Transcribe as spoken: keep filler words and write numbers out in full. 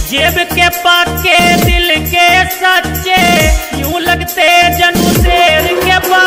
जेब के पाके दिल के सच्चे यूं लगते जनू शेर के बाल।